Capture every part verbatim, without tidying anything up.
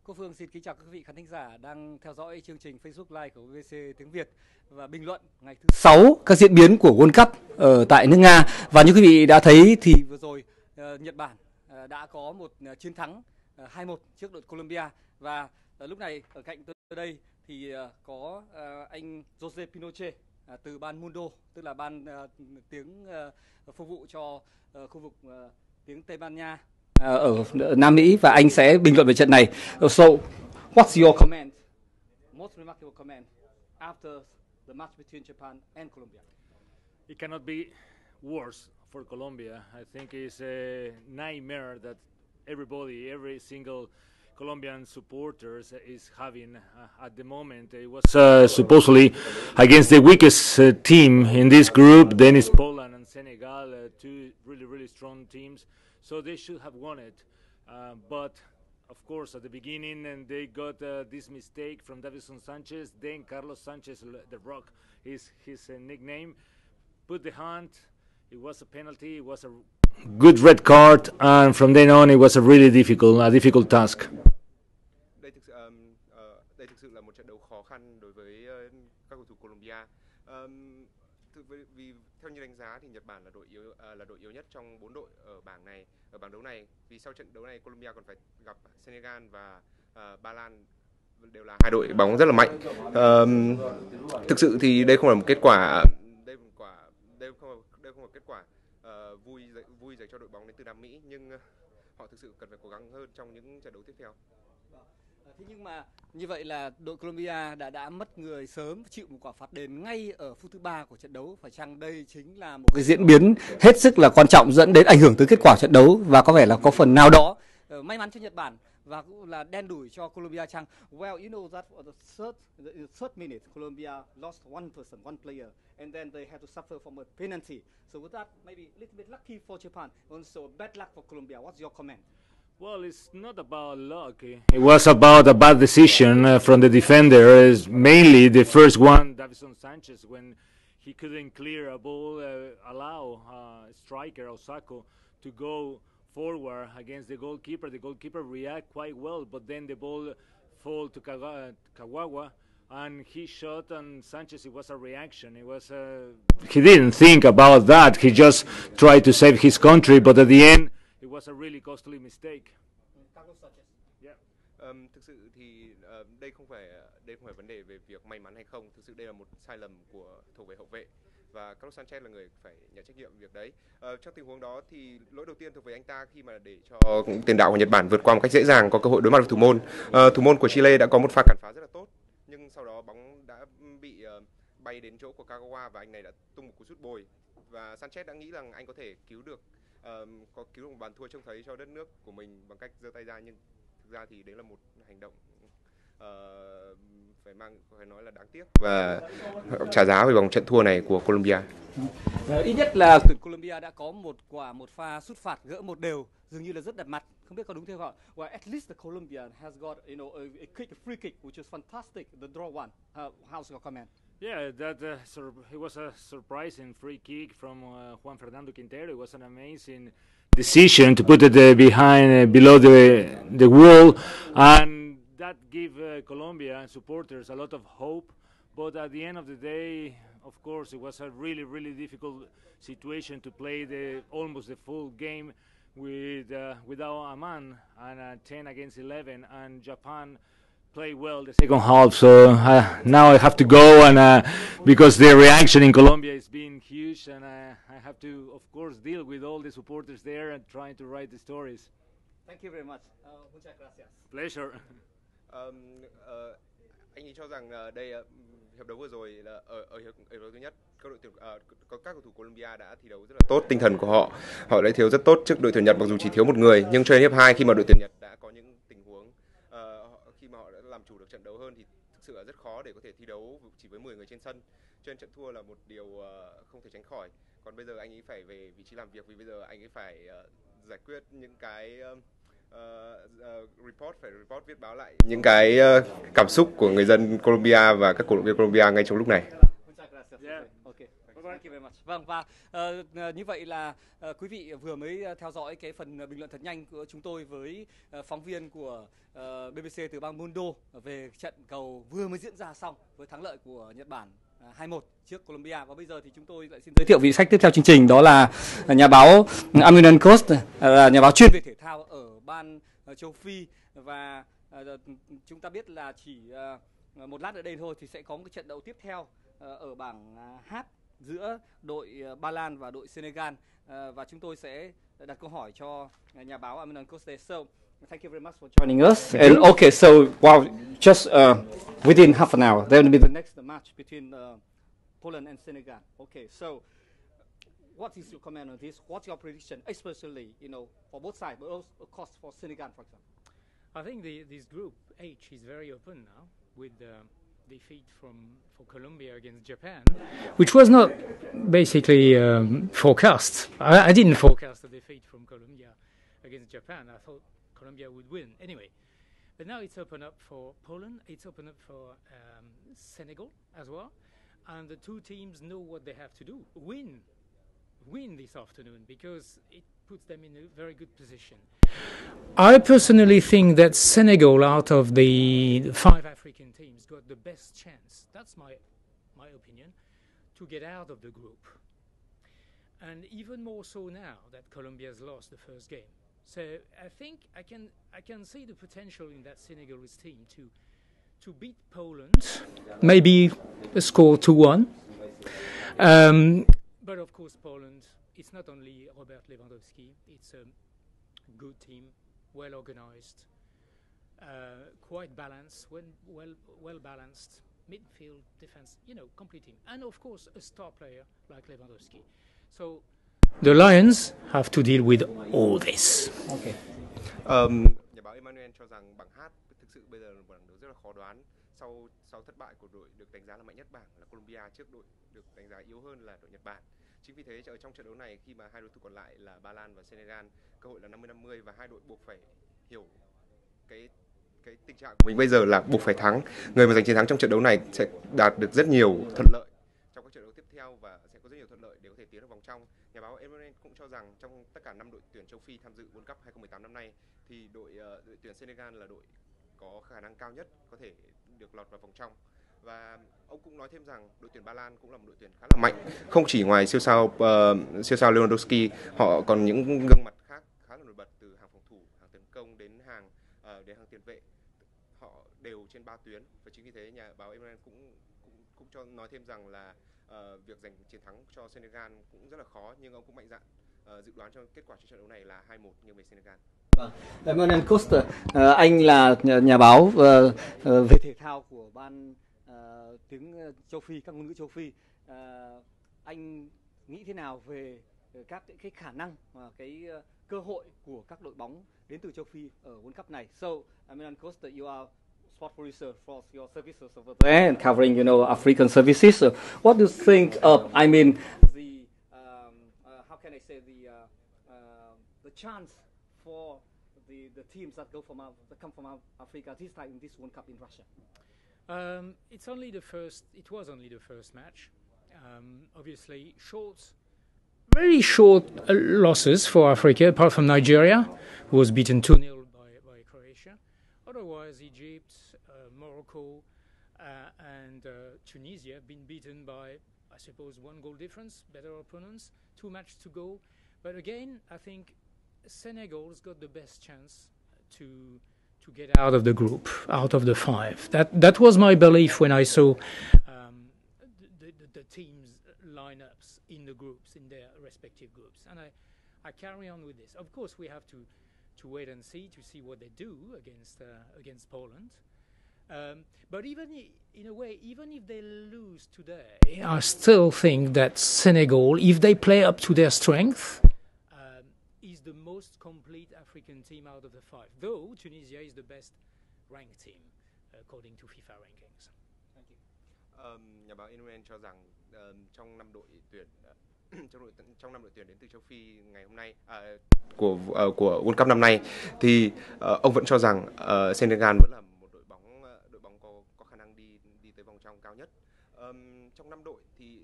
Cô Phương xin kính chào các quý vị khán thính giả đang theo dõi chương trình Facebook Live của vê bê xê tiếng Việt và bình luận ngày thứ sáu các diễn biến của World Cup ở tại nước Nga. Và như quý vị đã thấy thì vừa rồi uh, Nhật Bản uh, đã có một uh, chiến thắng uh, hai một trước đội Colombia. Và uh, lúc này ở cạnh tôi đây thì uh, có uh, anh Jose Pinochet uh, từ ban Mundo, tức là ban uh, tiếng uh, phục vụ cho uh, khu vực uh, tiếng Tây Ban Nha ở Nam Mỹ, và anh sẽ bình luận về trận này. So, what's your comment? Most remarkable comment after the match between Japan and Colombia. It cannot be worse for Colombia. I think it's a nightmare that everybody, every single Colombian supporters is having uh, at the moment. It was uh, supposedly against the weakest uh, team in this group. Then it's Poland and Senegal, uh, two really, really strong teams. So they should have won it. Uh, but, of course, at the beginning, and they got uh, this mistake from Davinson Sanchez. Then Carlos Sanchez, the Rock, is his uh, nickname, put the hand. It was a penalty. It was a good red card. And from then on, it was a really difficult, a difficult task. Đây thực sự, um, uh, đây thực sự là một trận đấu khó khăn đối với uh, các cầu thủ Colombia. Um, vì theo như đánh giá thì Nhật Bản là đội yếu uh, là đội yếu nhất trong bốn đội ở bảng này, ở bảng đấu này. Vì sau trận đấu này Colombia còn phải gặp Senegal và uh, Ba Lan, đều là hai đội bóng rất là mạnh. Um, thực sự thì đây không phải một kết quả, đây một quả, đây không đây không phải kết quả uh, vui vui dành cho đội bóng đến từ Nam Mỹ, nhưng uh, họ thực sự cần phải cố gắng hơn trong những trận đấu tiếp theo. Thế nhưng mà như vậy là đội Colombia đã đã mất người sớm, chịu một quả phạt đền ngay ở phút thứ ba của trận đấu. Phải chăng đây chính là một cái diễn biến hết sức là quan trọng dẫn đến ảnh hưởng tới kết quả trận đấu, và có vẻ là có phần nào đó uh, may mắn cho Nhật Bản và cũng là đen đủi cho Colombia chăng? Well, you know that for the third, the third minute, Colombia lost one person, one player, and then they had to suffer from a penalty. So with that, maybe a little bit lucky for Japan, also bad luck for Colombia. What's your comment? Well, it's not about luck. It was about a bad decision uh, from the defender. Is mainly the first one, Davinson Sanchez, when he couldn't clear a ball, uh, allow uh, striker Osako to go forward against the goalkeeper. The goalkeeper react quite well, but then the ball fall to Kawawa, and he shot, and Sanchez, it was a reaction. It was a, he didn't think about that. He just tried to save his country, but at the end, it was a really costly mistake. Yeah. Um, thực sự thì uh, đây không phải đây không phải vấn đề về việc may mắn hay không. Thực sự đây là một sai lầm của thủ vệ hậu vệ, và Carlos Sanchez là người phải nhận trách nhiệm việc đấy. Uh, trong tình huống đó thì lỗi đầu tiên thuộc về anh ta khi mà để cho tiền đạo của Nhật Bản vượt qua một cách dễ dàng, có cơ hội đối mặt với thủ môn. Uh, thủ môn của Chile đã có một pha cản phá rất là tốt, nhưng sau đó bóng đã bị uh, bay đến chỗ của Kagawa và anh này đã tung một cú sút bồi, và Sanchez đã nghĩ rằng anh có thể cứu được uh, có cứu được một bàn thua trông thấy cho đất nước của mình bằng cách giơ tay ra, nhưng thực ra thì đấy là một hành động uh, phải mang phải nói là đáng tiếc và trả giá về vòng trận thua này của Colombia. Ít nhất là tuyển Colombia đã có một quả một pha sút phạt gỡ một đều, dường như là rất đặt mặt. Không biết có đúng thế không ạ? Well, at least the Colombian has got, you know, a, a kick, a free kick, which is fantastic. The draw one. Uh, how's your comment? Yeah, that uh, sur- it was a surprising free kick from uh, Juan Fernando Quintero. It was an amazing decision to put it uh, behind, uh, below the the wall, and that gave uh, Colombia supporters a lot of hope. But at the end of the day, of course, it was a really, really difficult situation to play the almost the full game with uh, without a man and uh, ten against eleven, and Japan play well the second half. So uh, now I have to go, and uh, because the reaction in Colombia is being huge, and uh, I have to, of course, deal with all the supporters there and trying to write the stories. Thank you very much. Uh, muchas gracias. Pleasure. Um, uh, anh ấy cho rằng uh, đây uh, hiệp đấu vừa rồi là ở ở hiệp, hiệp đấu thứ nhất, các đội tuyển uh, có các cầu thủ Colombia đã thi đấu rất là tốt, tinh thần của họ họ đã thiếu rất tốt trước đội tuyển Nhật, mặc dù chỉ thiếu một người, nhưng cho đến hiệp hai khi mà đội tuyển Nhật đã có những tình huống uh, khi mà họ đã làm chủ được trận đấu hơn thì thực sự là rất khó để có thể thi đấu chỉ với mười người trên sân. Cho nên trận thua là một điều uh, không thể tránh khỏi. Còn bây giờ anh ấy phải về vị trí làm việc, vì bây giờ anh ấy phải uh, giải quyết những cái uh, Uh, uh, report phải report viết báo lại những cái uh, cảm xúc của người dân Colombia và các cổ động viên Colombia ngay trong lúc này. gracias. Yeah. Okay. Bye Thank you very much. Vâng, và uh, như vậy là uh, quý vị vừa mới theo dõi cái phần bình luận thật nhanh của chúng tôi với uh, phóng viên của uh, bê bê xê từ bang Mundo về trận cầu vừa mới diễn ra xong với thắng lợi của Nhật Bản uh, hai một trước Colombia. Và bây giờ thì chúng tôi lại xin giới thiệu vị khách tiếp theo chương trình, đó là nhà báo Amirnan Costa, uh, nhà báo chuyên về thể thao ở ban uh, châu Phi. Và uh, chúng ta biết là chỉ uh, một lát nữa đây thôi thì sẽ có một cái trận đấu tiếp theo uh, ở bảng uh, H giữa đội uh, Ba Lan và đội Senegal, uh, và chúng tôi sẽ đặt câu hỏi cho nhà báo Amirnan Costa. So, thank you very much for joining us. And okay, so wow, just uh, within half an hour there will be the next match between uh, Poland and Senegal. Okay, so what is your comment on this? What's your prediction, especially you know for both sides, but also of course for Senegal, for example? I think the, this group H is very open now with the defeat from for Colombia against Japan, which was not basically um, forecast. I, I didn't forecast a defeat from Colombia against Japan. I thought Colombia would win anyway. But now it's open up for Poland. It's open up for um, Senegal as well, and the two teams know what they have to do: win, win this afternoon, because it puts them in a very good position. I personally think that Senegal, out of the five African teams, got the best chance, that's my my opinion, to get out of the group. And even more so now that Colombia's lost the first game. So I think I can I can see the potential in that Senegalese team to to beat Poland, maybe score two one. Um, but of course Poland, it's not only Robert Lewandowski, it's a good team, well organized, uh, quite balanced, well, well, well balanced midfield, defense, you know, complete team, and of course a star player like Lewandowski. So the Lions have to deal with all this. Okay. Um, nhà báo Emmanuel cho rằng bảng H thực sự bây giờ là một bảng đấu rất là khó đoán. Sau sau thất bại của đội được đánh giá là mạnh nhất bảng là Colombia trước đội được đánh giá yếu hơn là đội Nhật Bản. Chính vì thế ở trong trận đấu này, khi mà hai đối thủ còn lại là Ba Lan và Senegal, cơ hội là năm mươi năm mươi và hai đội buộc phải hiểu cái cái tình trạng của mình bây giờ là buộc phải thắng. Người mà giành chiến thắng trong trận đấu này sẽ đạt được rất nhiều thuận lợi trong các trận đấu tiếp theo và sẽ có rất nhiều thuận lợi để có thể tiến vào vòng trong. Nhà báo Emmanuel cũng cho rằng trong tất cả năm đội tuyển châu Phi tham dự World Cup hai không một tám năm nay thì đội uh, đội tuyển Senegal là đội có khả năng cao nhất có thể được lọt vào vòng trong. Và ông cũng nói thêm rằng đội tuyển Ba Lan cũng là một đội tuyển khá là mạnh, không chỉ ngoài siêu sao uh, siêu sao Lewandowski, họ còn những gương mặt khác khá là nổi bật, từ hàng phòng thủ, hàng tấn công đến hàng uh, đến hàng tiền vệ, họ đều trên ba tuyến. Và chính vì thế nhà báo Emmanuel cũng cũng cũng cho nói thêm rằng là uh, việc giành chiến thắng cho Senegal cũng rất là khó, nhưng ông cũng mạnh dạn uh, dự đoán cho kết quả trận đấu này là hai một nghiêng về Senegal. Vâng, Emmanuel Costa, uh, anh là nhà, nhà báo uh, uh, về thể thao của ban uh, tiếng châu Phi, các ngôn ngữ châu Phi. Uh, anh nghĩ thế nào về các cái, cái khả năng và cái uh, cơ hội của các đội bóng đến từ châu Phi ở World Cup này? So, Emmanuel Costa, you are sport producer for your services over there and covering, you know, African services. So what do you think of, I mean, the um, uh, how can I say the uh, uh, the chance for the the teams that go from that come from Africa this time in this World Cup in Russia? Um, it's only the first. It was only the first match. Um, obviously, short, very short uh, losses for Africa, apart from Nigeria, who was beaten two nil by by Croatia. Otherwise, Egypt, uh, Morocco, uh, and uh, Tunisia have been beaten by, I suppose, one goal difference, better opponents. Two matches to go, but again, I think Senegal's got the best chance to to get out of the group, out of the five. That that was my belief when I saw um, the, the, the teams' lineups in the groups, in their respective groups, and I, I carry on with this. Of course, we have to to wait and see to see what they do against uh, against Poland. Um, but even I- in a way, even if they lose today, I still think that Senegal, if they play up to their strength, um, is the most complete African team out of the five. Though Tunisia is the best ranked team according to FIFA rankings. Thank you. Um, nhà báo Emmanuel cho rằng um, trong năm đội tuyển trong đội trong năm đội tuyển đến từ châu Phi ngày hôm nay à, của uh, của World Cup năm nay thì uh, ông vẫn cho rằng uh, Senegal vẫn là một đội bóng uh, đội bóng có có khả năng đi đi tới vòng trong cao nhất. Um, trong năm đội thì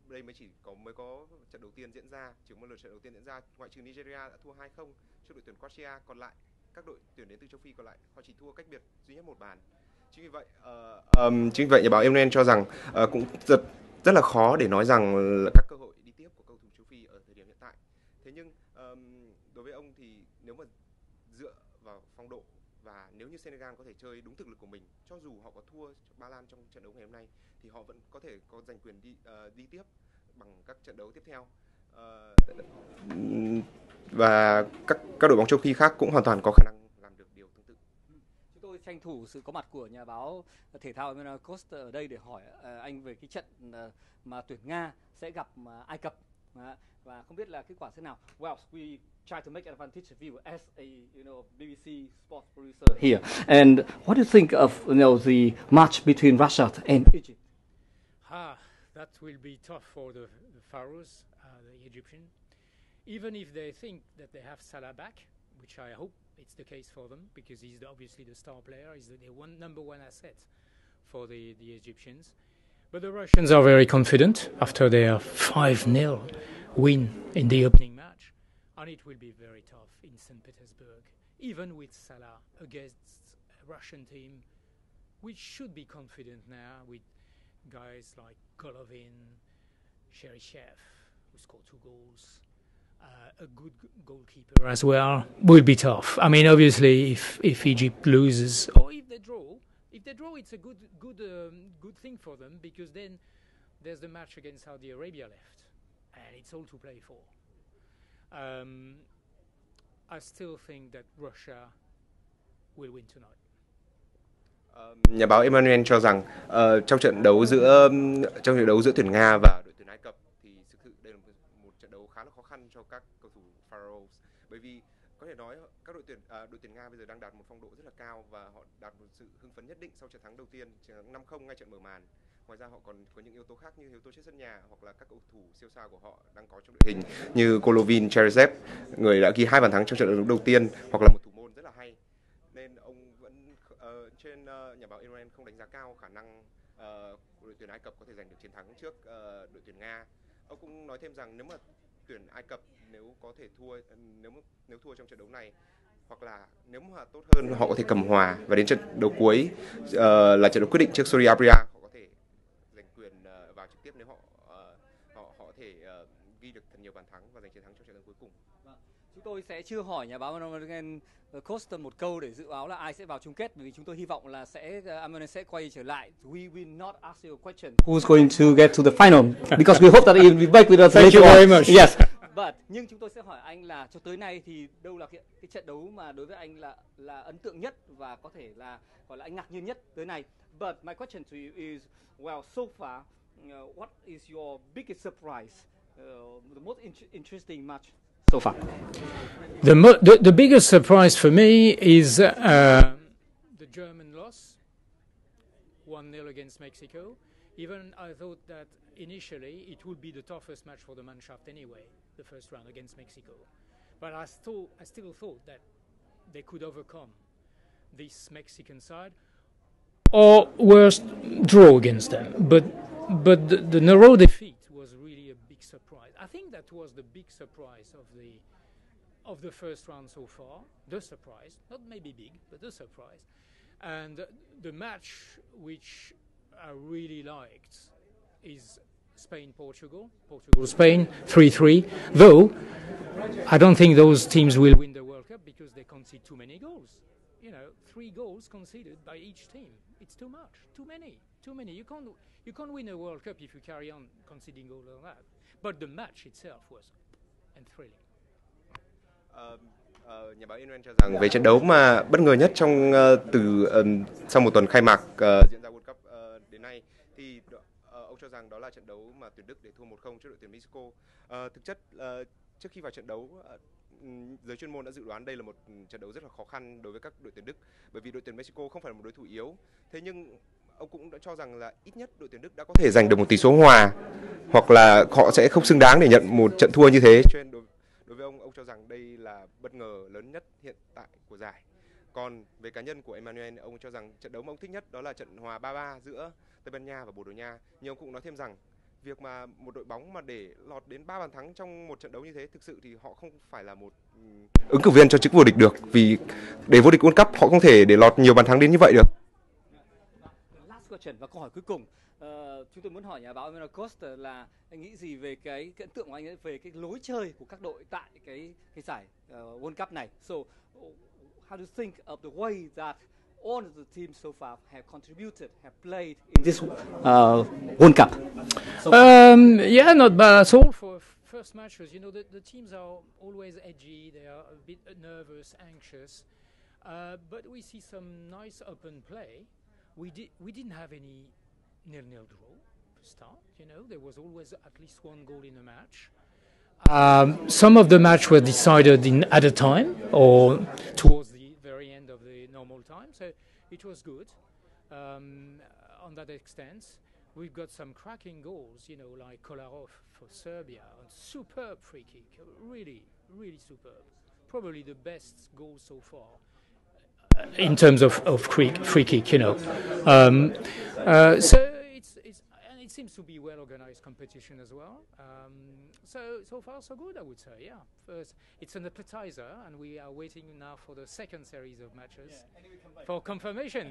đây mới chỉ có mới có trận đầu tiên diễn ra, chỉ một lượt trận đầu tiên diễn ra, ngoại trừ Nigeria đã thua hai không trước đội tuyển Croatia, còn lại các đội tuyển đến từ châu Phi còn lại họ chỉ thua cách biệt duy nhất một bàn. Chính vì vậy, uh, um, chính vì vậy nhà báo Emmanuel cho rằng uh, cũng rất rất là khó để nói rằng là các cơ hội đi tiếp của cầu thủ châu Phi ở thời điểm hiện tại. Thế nhưng um, đối với ông thì nếu mà dựa vào phong độ và nếu như Senegal có thể chơi đúng thực lực của mình, cho dù họ có thua Ba Lan trong trận đấu ngày hôm nay thì họ vẫn có thể có giành quyền đi uh, đi tiếp bằng các trận đấu tiếp theo. Uh, và các các đội bóng châu Phi khác cũng hoàn toàn có khả năng làm được điều tương tự. Chúng tôi tranh thủ sự có mặt của nhà báo thể thao Emmanuel Costa ở đây để hỏi uh, anh về cái trận uh, mà tuyển Nga sẽ gặp uh, Ai Cập, uh, và không biết là kết quả thế nào. Well, we try to make an advantage of you as a you know B B C sports producer here. And what do you think of you know the match between Russia and Egypt? Ah, that will be tough for the, the Pharaohs, uh, the Egyptian. Even if they think that they have Salah back, which I hope it's the case for them, because he's the, obviously the star player, he's the, the one, number one asset for the, the Egyptians. But the Russians are very confident after their five nil win in the opening match, and it will be very tough in Saint Petersburg, even with Salah against a Russian team, which should be confident now with guys like Golovin, Cheryshev, who scored two goals, uh, a good g- goalkeeper as well, will be tough. I mean, obviously, if, if Egypt loses or if they draw, if they draw, it's a good good um, good thing for them, because then there's the match against Saudi Arabia left, and it's all to play for. Um, I still think that Russia will win tonight. Nhà báo Emmanuel cho rằng uh, trong trận đấu giữa trong trận đấu giữa tuyển Nga và đội tuyển Ai Cập thì thực sự đây là một, một trận đấu khá là khó khăn cho các cầu thủ Pharaohs, bởi vì có thể nói các đội tuyển uh, đội tuyển Nga bây giờ đang đạt một phong độ rất là cao và họ đạt một sự hưng phấn nhất định sau trận thắng đầu tiên, trận thắng năm không ngay trận mở màn. Ngoài ra họ còn có những yếu tố khác như yếu tố trên sân nhà hoặc là các cầu thủ siêu sao của họ đang có trong đội hình như Golovin, Cheryshev, người đã ghi hai bàn thắng trong trận đấu đầu tiên, hoặc là một thủ môn rất là hay. Nên ông vẫn uh, trên uh, nhà báo Emmanuel không đánh giá cao khả năng uh, đội tuyển Ai Cập có thể giành được chiến thắng trước uh, đội tuyển Nga. Ông cũng nói thêm rằng nếu mà tuyển Ai Cập nếu có thể thua nếu nếu thua trong trận đấu này, hoặc là nếu mà tốt hơn họ có thể cầm hòa và đến trận đấu cuối uh, là trận đấu quyết định trước Saudi Arabia, họ có thể giành quyền uh, vào trực tiếp nếu họ uh, họ họ có thể uh, ghi được thật nhiều bàn thắng và giành chiến thắng trong trận đấu cuối cùng. Chúng tôi sẽ chưa hỏi nhà báo Emmanuel Costa một câu để dự báo là ai sẽ vào chung kết, bởi vì chúng tôi hy vọng là sẽ Emmanuel sẽ quay trở lại. We will not ask you a question who's going to get to the final because we hope that he will be back with us Thank later you on. very much. Yes. But nhưng chúng tôi sẽ hỏi anh là cho tới nay thì đâu là cái, cái trận đấu mà đối với anh là là ấn tượng nhất và có thể là gọi là anh ngạc nhiên nhất tới nay. But my question to you is, well, so far, uh, what is your biggest surprise, uh, the most in- interesting match so far? The, mo- the the biggest surprise for me is uh, the German loss, one nil against Mexico. Even I thought that initially it would be the toughest match for the Mannschaft anyway, the first round against Mexico. But I still I still thought that they could overcome this Mexican side, or worst, draw against them. But but the, the narrow defeat was really a big surprise. I think that was the big surprise of the of the first round so far. The surprise, not maybe big, but the surprise. And the match which I really liked is Spain-Portugal. Portugal-Spain, three three. Though, I don't think those teams will win the World Cup because they concede too many goals. You know, three goals conceded by each team. It's too much, too many, too many. You can't, you can't win a World Cup if you carry on conceding goals like that. But the match itself was thrilling. Uh, uh, nhà báo Emmanuel cho rằng về trận đấu mà bất ngờ nhất trong uh, từ um, sau một tuần khai mạc uh, diễn ra World Cup uh, đến nay thì uh, ông cho rằng đó là trận đấu mà tuyển Đức để thua một không trước đội tuyển Mexico. Uh, thực chất uh, trước khi vào trận đấu, uh, giới chuyên môn đã dự đoán đây là một trận đấu rất là khó khăn đối với các đội tuyển Đức, bởi vì đội tuyển Mexico không phải là một đối thủ yếu. Thế nhưng ông cũng đã cho rằng là ít nhất đội tuyển Đức đã có thể giành được một tỷ số hòa, hoặc là họ sẽ không xứng đáng để nhận một trận thua như thế. Cho nên đối, đối với ông, ông cho rằng đây là bất ngờ lớn nhất hiện tại của giải. Còn về cá nhân của Emmanuel, ông cho rằng trận đấu mà ông thích nhất đó là trận hòa ba ba giữa Tây Ban Nha và Bồ Đào Nha. Nhưng ông cũng nói thêm rằng việc mà một đội bóng mà để lọt đến ba bàn thắng trong một trận đấu như thế, thực sự thì họ không phải là một ứng cử viên cho chức vô địch được, vì để vô địch World Cup họ không thể để lọt nhiều bàn thắng đến như vậy được. Last question và câu hỏi cuối cùng. Uh, chúng tôi muốn hỏi nhà báo Emmanuel Costa là anh nghĩ gì về cái, cái ấn tượng của anh ấy về cái lối chơi của các đội tại cái cái giải uh, World Cup này. So how do you think of the way that all of the teams so far have contributed, have played in this uh, World Cup? So um, yeah, not bad at all for first matches. You know, the, the teams are always edgy. They are a bit nervous, anxious. Uh, but we see some nice open play. We did we didn't have any nil-nil draw to start. You know, there was always at least one goal in a match. Um, some of the match were decided in at a time or towards the very end of the normal time, so it was good um, on that extent. We've got some cracking goals, you know, like Kolarov for Serbia, and superb free kick, really, really superb. Probably the best goal so far in terms of, of free, free kick, you know. Um, uh, so it's, it's and it seems to be well organized competition as well. Um, so so far so good, I would say. Yeah, first it's an appetizer, and we are waiting now for the second series of matches yeah, for confirmation.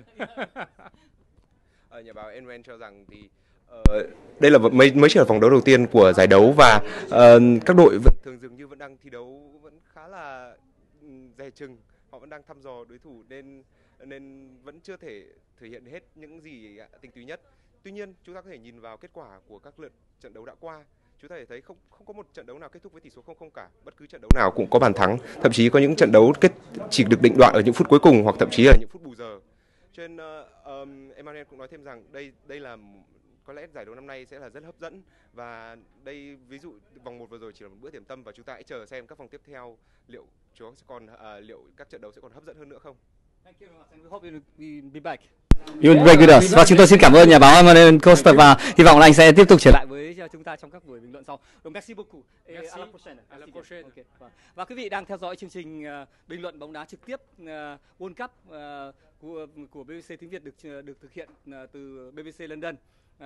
uh, nhà báo Enren cho rằng thì uh, đây là mới mới chỉ là vòng đấu đầu tiên của giải đấu và uh, các đội vẫn thường dường như vẫn đang thi đấu vẫn khá là dè chừng. Họ vẫn đang thăm dò đối thủ nên nên vẫn chưa thể thể hiện hết những gì tinh túy nhất. Tuy nhiên, chúng ta có thể nhìn vào kết quả của các lượt trận đấu đã qua. Chúng ta thể thấy không không có một trận đấu nào kết thúc với tỷ số không không cả. Bất cứ trận đấu nào cũng có bàn thắng. Thậm chí có những trận đấu kết chỉ được định đoạn ở những phút cuối cùng hoặc thậm chí là những phút bù giờ. Cho nên uh, um, Emmanuel cũng nói thêm rằng đây đây là có lẽ giải đấu năm nay sẽ là rất hấp dẫn và đây ví dụ vòng một vừa rồi chỉ là một bữa điểm tâm và chúng ta hãy chờ xem các vòng tiếp theo liệu chúng sẽ còn uh, liệu các trận đấu sẽ còn hấp dẫn hơn nữa không. Thank you very much and we hope you'll be back. You'll be with us. Và chúng tôi xin cảm ơn nhà báo Emmanuel Costa và hy vọng là anh sẽ tiếp tục trở lại với chúng ta trong các buổi bình luận sau. Merci beaucoup. Merci. À la prochaine. À la prochaine. Okay. Và quý vị đang theo dõi chương trình uh, bình luận bóng đá trực tiếp uh, World Cup uh, của của bê bê xê tiếng Việt được được thực hiện uh, từ bê bê xê London. Uh,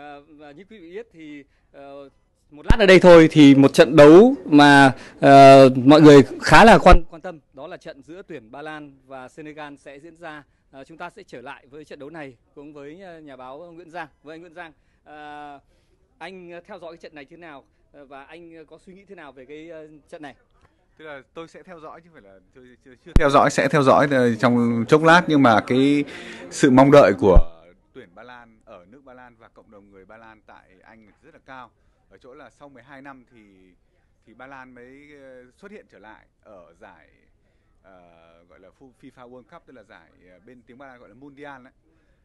và như quý vị biết thì uh, một lát ở đây thôi thì một trận đấu mà uh, mọi người khá là quan quan tâm, đó là trận giữa tuyển Ba Lan và Senegal sẽ diễn ra. Uh, chúng ta sẽ trở lại với trận đấu này cùng với uh, nhà báo Nguyễn Giang. Với anh Nguyễn Giang, uh, anh theo dõi cái trận này thế nào uh, và anh có suy nghĩ thế nào về cái uh, trận này? Tức là tôi sẽ theo dõi chứ phải là chưa, chưa, chưa theo dõi, sẽ theo dõi trong chốc lát, nhưng mà cái sự mong đợi của tuyển Ba Lan ở nước Ba Lan và cộng đồng người Ba Lan tại Anh rất là cao. Ở chỗ là sau mười hai năm thì thì Ba Lan mới xuất hiện trở lại ở giải uh, gọi là FIFA World Cup, tức là giải bên tiếng Ba Lan gọi là Mundial đấy.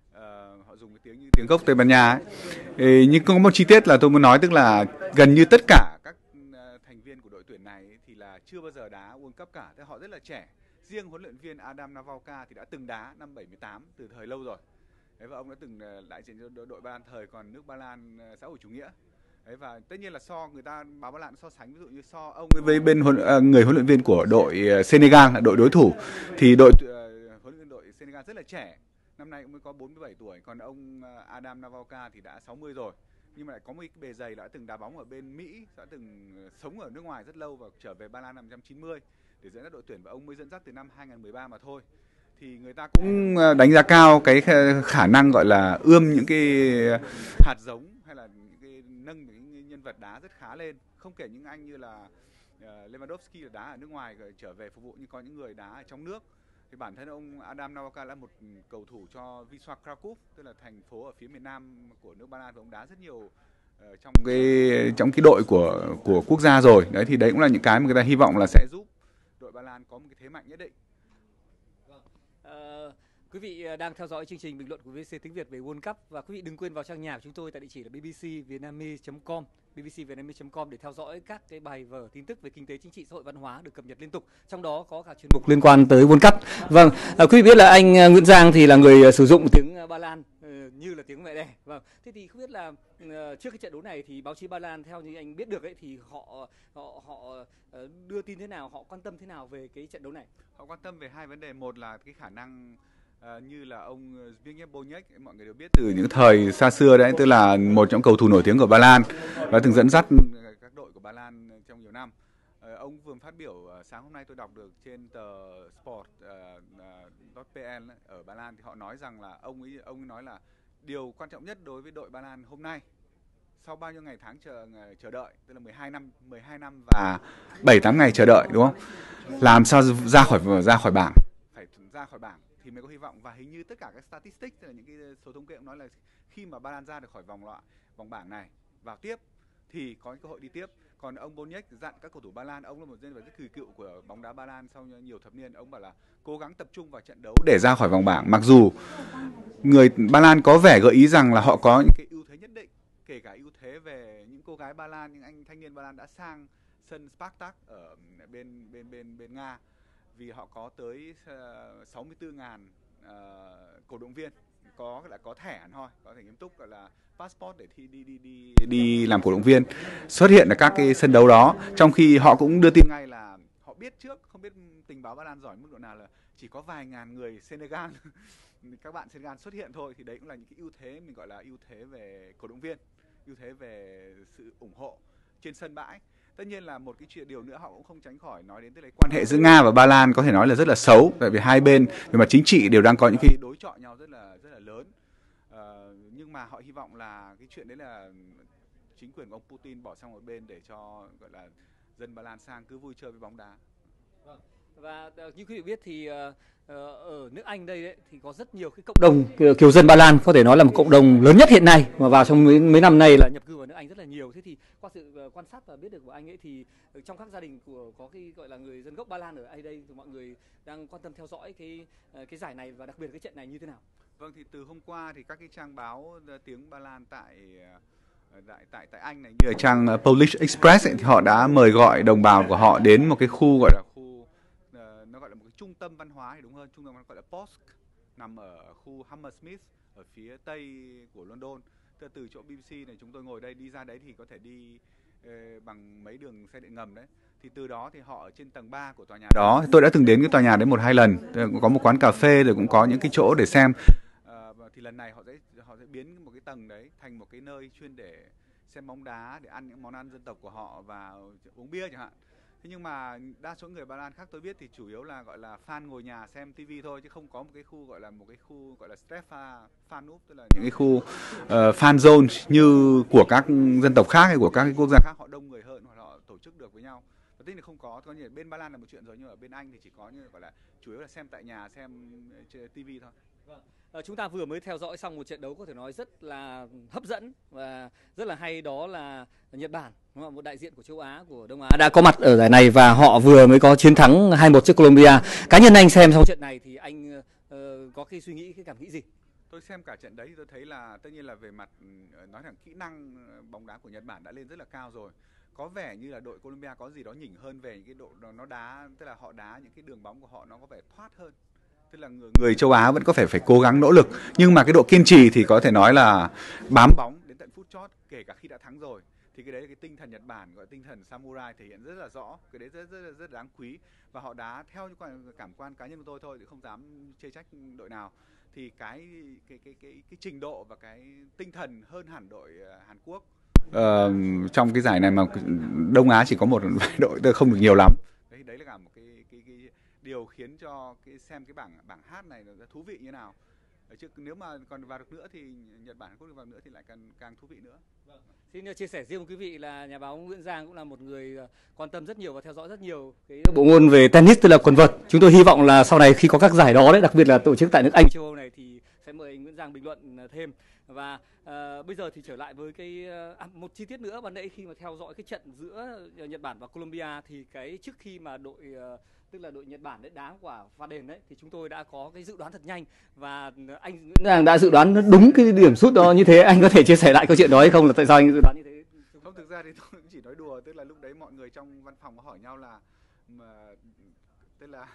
Uh, họ dùng cái tiếng như tiếng gốc Tây Ban Nha ấy. Ê, nhưng có một chi tiết là tôi muốn nói, tức là gần như tất cả các uh, thành viên của đội tuyển này ấy, thì là chưa bao giờ đá World Cup cả, thế họ rất là trẻ. Riêng huấn luyện viên Adam Navalka thì đã từng đá năm bảy mươi tám, từ thời lâu rồi. Đấy, và ông đã từng uh, đại diện cho đội, đội Ba Lan thời còn nước Ba Lan uh, xã hội chủ nghĩa. Đấy, và tất nhiên là so người ta báo Ba Lan so sánh, ví dụ như so ông với bên huấn, uh, người huấn luyện viên của đội uh, Senegal, đội đối thủ, thì đội uh, huấn luyện viên đội Senegal rất là trẻ. Năm nay cũng mới có bốn mươi bảy tuổi, còn ông Adam Navalka thì đã sáu mươi rồi. Nhưng mà lại có một cái bề dày, đã từng đá bóng ở bên Mỹ, đã từng sống ở nước ngoài rất lâu và trở về Ba Lan năm một trăm chín mươi để dẫn dắt đội tuyển, và ông mới dẫn dắt từ năm hai không một ba mà thôi. Thì người ta cũng đánh giá cao cái khả năng gọi là ươm những cái hạt giống hay là những cái nâng những nhân vật đá rất khá lên. Không kể những anh như là Lewandowski là đá ở nước ngoài trở về phục vụ, nhưng có những người đá ở trong nước. Thì bản thân ông Adam Navalka là một cầu thủ cho Wisła Kraków, tức là thành phố ở phía miền nam của nước Ba Lan, và ông đá rất nhiều uh, trong cái trong cái đội của của quốc gia rồi. Đấy, thì đấy cũng là những cái mà người ta hy vọng là sẽ giúp đội Ba Lan có một cái thế mạnh nhất định. Uh, quý vị đang theo dõi chương trình bình luận của bê bê xê tiếng Việt về World Cup, và quý vị đừng quên vào trang nhà của chúng tôi tại địa chỉ là b b c vietnamese chấm com, b b c vietnamese chấm com để theo dõi các cái bài vở tin tức về kinh tế, chính trị, xã hội, văn hóa được cập nhật liên tục. Trong đó có cả chuyên mục liên quan tới World Cup. Vâng, uh, quý vị biết là anh uh, Nguyễn Giang thì là người uh, sử dụng tiếng uh, Ba Lan uh, như là tiếng mẹ đẻ. Vâng, thế thì không biết là uh, trước cái trận đấu này thì báo chí Ba Lan theo như anh biết được ấy thì họ họ họ uh, đưa tin thế nào, họ quan tâm thế nào về cái trận đấu này? Họ quan tâm về hai vấn đề. Một là cái khả năng À, như là ông Zbigniew Boniek, mọi người đều biết từ những thời xa xưa đấy, tức là một trong cầu thủ nổi tiếng của Ba Lan và từng dẫn dắt các đội của Ba Lan trong nhiều năm. À, ông vừa phát biểu sáng hôm nay tôi đọc được trên tờ Sport chấm pl ở Ba Lan, thì họ nói rằng là ông ấy ông ấy nói là điều quan trọng nhất đối với đội Ba Lan hôm nay sau bao nhiêu ngày tháng chờ chờ đợi, tức là mười hai năm mười hai năm và bảy tám ngày chờ đợi, đúng không? Làm sao ra khỏi ra khỏi bảng, phải ra khỏi bảng thì mới có hy vọng. Và hình như tất cả các statistics, tức là những cái số thống kê cũng nói là khi mà Ba Lan ra được khỏi vòng loại vòng bảng này vào tiếp thì có cơ hội đi tiếp. Còn ông Boniek dặn các cầu thủ Ba Lan, ông là một nhân vật rất kỳ cựu của bóng đá Ba Lan sau nhiều thập niên, ông bảo là cố gắng tập trung vào trận đấu để ra khỏi vòng bảng. Mặc dù người Ba Lan có vẻ gợi ý rằng là họ có những cái ưu thế nhất định, kể cả ưu thế về những cô gái Ba Lan, những anh thanh niên Ba Lan đã sang sân Spartak ở bên bên bên bên Nga, vì họ có tới sáu mươi tư nghìn uh, cổ động viên, có lại có thẻ hẳn hoi, có thể nghiêm túc gọi là passport để thi đi đi đi đi làm cổ động viên, xuất hiện ở các cái sân đấu đó. Trong khi họ cũng đưa tin ngay là họ biết trước, không biết tình báo Ba Lan giỏi mức độ nào, là chỉ có vài ngàn người Senegal các bạn Senegal xuất hiện thôi, thì đấy cũng là những cái ưu thế mình gọi là ưu thế về cổ động viên, ưu thế về sự ủng hộ trên sân bãi. Tất nhiên là một cái chuyện điều nữa họ cũng không tránh khỏi nói đến, tức là quan hệ giữa Nga và Ba Lan có thể nói là rất là xấu, tại vì hai bên về mặt chính trị đều đang có những cái đối chọi nhau rất là rất là lớn. À, nhưng mà họ hy vọng là cái chuyện đấy là chính quyền của ông Putin bỏ sang một bên để cho gọi là dân Ba Lan sang cứ vui chơi với bóng đá. Vâng. Và như quý vị biết thì uh, ở nước Anh đây đấy, thì có rất nhiều cái cộng đồng kiều dân Ba Lan, có thể nói là một cộng đồng lớn nhất hiện nay, mà vào trong mấy, mấy năm nay là nhập cư vào nước Anh rất là nhiều. Thế thì qua sự quan sát và biết được của anh ấy thì trong các gia đình của có cái gọi là người dân gốc Ba Lan ở đây đây thì mọi người đang quan tâm theo dõi cái cái giải này và đặc biệt cái trận này như thế nào? Vâng, thì từ hôm qua thì các cái trang báo tiếng Ba Lan tại tại tại tại Anh này, như ở trang Polish Express ấy, thì họ đã mời gọi đồng bào của họ đến một cái khu gọi là khu nó gọi là một cái trung tâm văn hóa thì đúng hơn, trung tâm văn hóa gọi là Posk, nằm ở khu Hammersmith ở phía tây của London. Từ, từ chỗ bê bê xê này chúng tôi ngồi đây đi ra đấy thì có thể đi eh, bằng mấy đường xe điện ngầm đấy. Thì từ đó thì họ ở trên tầng ba của tòa nhà đó, tôi đã từng đến cái tòa nhà đấy một hai lần, có một quán cà phê rồi cũng có những cái chỗ để xem. À, thì lần này họ sẽ họ sẽ biến một cái tầng đấy thành một cái nơi chuyên để xem bóng đá, để ăn những món ăn dân tộc của họ và uống bia chẳng hạn. Thế nhưng mà đa số người Ba Lan khác tôi biết thì chủ yếu là gọi là fan ngồi nhà xem tivi thôi, chứ không có một cái khu gọi là một cái khu gọi là Strefa Fanúp, tức là những cái khu uh, fan zone như của các dân tộc khác hay của các cái quốc gia khác, họ đông người hơn hoặc họ tổ chức được với nhau. Và tức là không có, coi như bên Ba Lan là một chuyện rồi, nhưng ở bên Anh thì chỉ có như gọi là chủ yếu là xem tại nhà, xem tivi thôi. Vâng. À, chúng ta vừa mới theo dõi xong một trận đấu có thể nói rất là hấp dẫn và rất là hay, đó là Nhật Bản, đúng không? Một đại diện của châu Á, của Đông Á đã có mặt ở giải này và họ vừa mới có chiến thắng hai một trước Colombia. Cá nhân anh xem xong trận này thì anh uh, có cái suy nghĩ, cái cảm nghĩ gì? Tôi xem cả trận đấy thì tôi thấy là tất nhiên là về mặt nói thẳng kỹ năng bóng đá của Nhật Bản đã lên rất là cao rồi. Có vẻ như là đội Colombia có gì đó nhỉnh hơn về những cái độ nó đá, tức là họ đá những cái đường bóng của họ nó có vẻ thoát hơn. Tức là người, người châu Á vẫn có phải phải cố gắng nỗ lực, nhưng mà cái độ kiên trì thì có thể nói là bám bóng đến tận phút chót, kể cả khi đã thắng rồi. Thì cái đấy là cái tinh thần Nhật Bản, gọi tinh thần samurai thể hiện rất là rõ, cái đấy rất rất rất, rất đáng quý. Và họ đá theo những cảm quan cá nhân của tôi thôi, thì không dám chê trách đội nào. Thì cái cái cái cái cái trình độ và cái tinh thần hơn hẳn đội Hàn Quốc. Uh, trong cái giải này mà Đông Á chỉ có một vài đội, tôi không được nhiều lắm. Đấy, đấy là cả một cái, cái, cái điều khiến cho cái xem cái bảng bảng hát này nó thú vị như nào. Chứ nếu mà còn vào được nữa thì Nhật Bản có được vào nữa thì lại càng càng thú vị nữa. Vâng. Xin chia sẻ riêng với quý vị là nhà báo Nguyễn Giang cũng là một người quan tâm rất nhiều và theo dõi rất nhiều cái bộ môn về tennis, tức là quần vợt. Chúng tôi hy vọng là sau này khi có các giải đó đấy, đặc biệt là tổ chức tại nước Anh, châu Âu này, thì sẽ mời anh Nguyễn Giang bình luận thêm. Và uh, bây giờ thì trở lại với cái uh, một chi tiết nữa, ban nãy khi mà theo dõi cái trận giữa Nhật Bản và Colombia thì cái trước khi mà đội uh, tức là đội Nhật Bản đấy đá quả phạt đền đấy thì chúng tôi đã có cái dự đoán thật nhanh và anh Nguyễn Giang đã dự đoán đúng cái điểm sút đó như thế. Anh có thể chia sẻ lại câu chuyện đó hay không, là tại sao anh dự đoán như thế? Không, thực ra thì tôi cũng chỉ nói đùa, tức là lúc đấy mọi người trong văn phòng có hỏi nhau là mà, tức là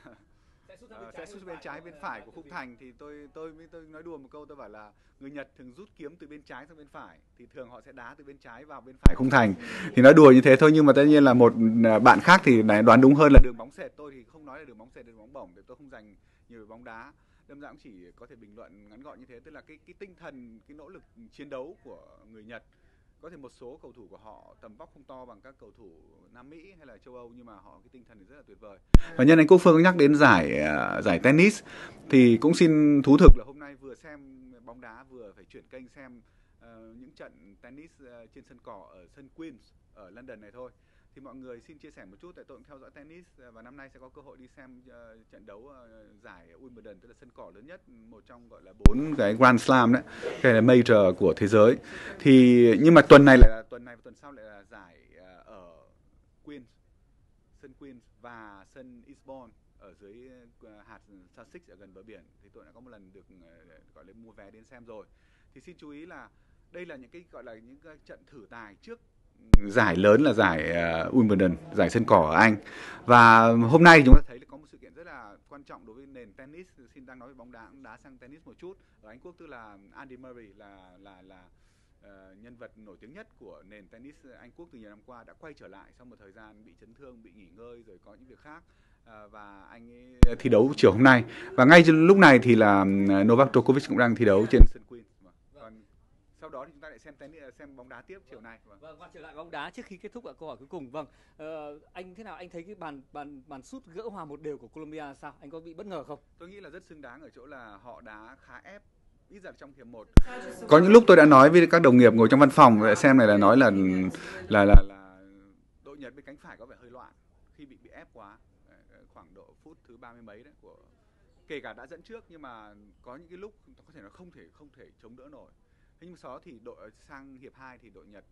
sẽ sút bên trái bên phải của khung thành, thì tôi tôi mới tôi nói đùa một câu, tôi bảo là người Nhật thường rút kiếm từ bên trái sang bên phải, thì thường họ sẽ đá từ bên trái vào bên phải khung thành, thì nói đùa như thế thôi. Nhưng mà tất nhiên là một bạn khác thì đoán đúng hơn là đường bóng sệt. Tôi thì không nói là đường bóng sệt, đường bóng bổng, để tôi không dành nhiều về bóng đá. Đâm ra cũng chỉ có thể bình luận ngắn gọn như thế, tức là cái cái tinh thần, cái nỗ lực chiến đấu của người Nhật. Có thể một số cầu thủ của họ tầm vóc không to bằng các cầu thủ Nam Mỹ hay là châu Âu, nhưng mà họ cái tinh thần rất là tuyệt vời. Và nhân anh Quốc Phương nhắc đến giải uh, giải tennis thì cũng xin thú thực là hôm nay vừa xem bóng đá vừa phải chuyển kênh xem uh, những trận tennis uh, trên sân cỏ ở sân Queens ở London này thôi. Thì mọi người xin chia sẻ một chút, tại tôi cũng theo dõi tennis và năm nay sẽ có cơ hội đi xem uh, trận đấu uh, giải Wimbledon, tức là sân cỏ lớn nhất, một trong gọi là bốn cái Grand Slam đấy, cái là major của thế giới. Thì nhưng mà tuần này lại là tuần này và tuần sau lại là giải uh, ở Queens, sân Queens và sân Eastbourne ở dưới uh, hạt Sussex ở gần bờ biển. Thì tôi đã có một lần được uh, gọi là mua vé đến xem rồi. Thì xin chú ý là đây là những cái gọi là những cái trận thử tài trước giải lớn là giải uh, Wimbledon, giải sân cỏ ở Anh. Và hôm nay chúng ta thấy là có một sự kiện rất là quan trọng đối với nền tennis. Xin đang nói về bóng đá, đá sang tennis một chút. Ở Anh Quốc tức là Andy Murray là là là uh, nhân vật nổi tiếng nhất của nền tennis Anh Quốc từ nhiều năm qua đã quay trở lại sau một thời gian bị chấn thương, bị nghỉ ngơi rồi có những việc khác. Uh, và anh ấy thi đấu chiều hôm nay. Và ngay lúc này thì là Novak Djokovic cũng đang thi đấu trên sân Queens. Còn sau đó thì chúng ta lại xem tennis, xem bóng đá tiếp chiều nay. Vâng, quay trở lại bóng đá trước khi kết thúc ở câu hỏi cuối cùng. Vâng, uh, anh thế nào anh thấy cái bàn bàn bàn sút gỡ hòa một đều của Colombia sao? Anh có bị bất ngờ không? Tôi nghĩ là rất xứng đáng ở chỗ là họ đá khá ép, ít ra trong hiệp một. Có những lúc tôi đã nói với các đồng nghiệp ngồi trong văn phòng để xem này là nói là là là, là đội Nhật bên cánh phải có vẻ hơi loạn khi bị bị ép quá, khoảng độ phút thứ ba mươi mấy đấy của, kể cả đã dẫn trước nhưng mà có những cái lúc có thể nó không thể không thể chống đỡ nổi. Thế nhưng sau đó thì đội sang hiệp hai thì đội Nhật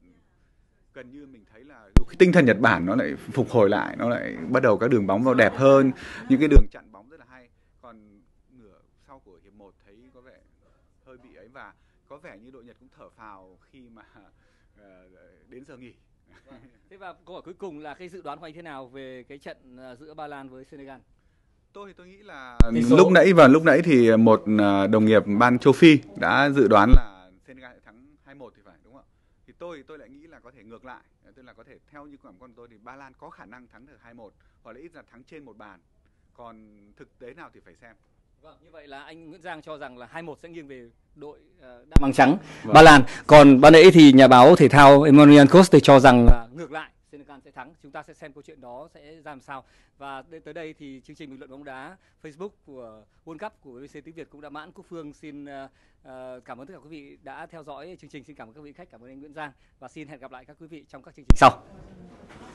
gần như mình thấy là cái tinh thần Nhật Bản nó lại phục hồi lại, nó lại bắt đầu các đường bóng vào đẹp hơn, những cái đường chặn bóng rất là hay. Còn nửa sau của hiệp một thấy có vẻ hơi bị ấy, và có vẻ như đội Nhật cũng thở phào khi mà uh, đến giờ nghỉ. Vâng. Thế và câu hỏi cuối cùng là cái dự đoán của anh thế nào về cái trận giữa Ba Lan với Senegal? Tôi thì tôi nghĩ là lúc nãy và lúc nãy thì một đồng nghiệp ban châu Phi đã dự đoán là Senegal sẽ thắng hai một thì phải, đúng không ạ? Thì tôi tôi lại nghĩ là có thể ngược lại, tức là có thể theo như cảm con tôi thì Ba Lan có khả năng thắng được hai một hoặc là ít là thắng trên một bàn. Còn thực tế nào thì phải xem. Vâng, như vậy là anh Nguyễn Giang cho rằng là hai một sẽ nghiêng về đội uh, đa bằng trắng, vâng, Ba Lan. Còn ban nãy thì nhà báo thể thao Emmanuel Coste cho rằng là ngược lại, Senegal sẽ thắng. Chúng ta sẽ xem câu chuyện đó sẽ ra làm sao. Và tới đây thì chương trình bình luận bóng đá Facebook của World Cup của vê bê xê tiếng Việt cũng đã mãn. Quốc Phương xin uh, uh, cảm ơn tất cả quý vị đã theo dõi chương trình. Xin cảm ơn các vị khách, cảm ơn anh Nguyễn Giang và xin hẹn gặp lại các quý vị trong các chương trình sau.